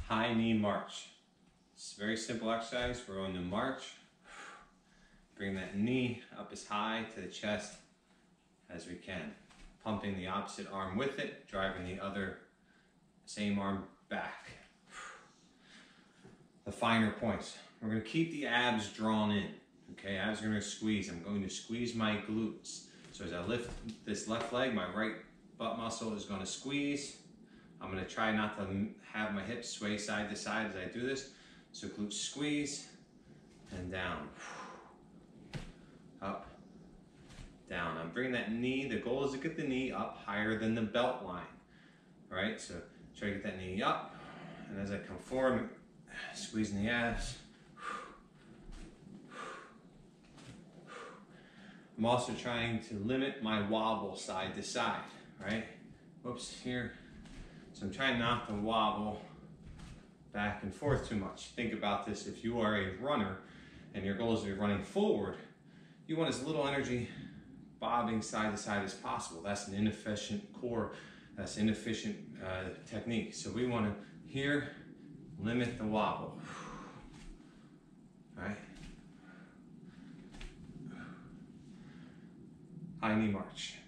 high knee march. It's a very simple exercise. We're going to march. Bring that knee up as high to the chest as we can. Pumping the opposite arm with it, driving the other same arm back. The finer points. We're going to keep the abs drawn in. Okay, abs are going to squeeze. I'm going to squeeze my glutes. So as I lift this left leg, my right butt muscle is going to squeeze. I'm going to try not to have my hips sway side to side as I do this. So glutes squeeze and down. Up, down. I'm bringing that knee. The goal is to get the knee up higher than the belt line. All right, so try to get that knee up. And as I come forward, squeezing the abs. I'm also trying to limit my wobble side to side, right? Whoops, here. So I'm trying not to wobble back and forth too much. Think about this. If you are a runner and your goal is to be running forward, you want as little energy bobbing side to side as possible. That's an inefficient core. That's inefficient technique. So we want to here limit the wobble. All right. High knee march.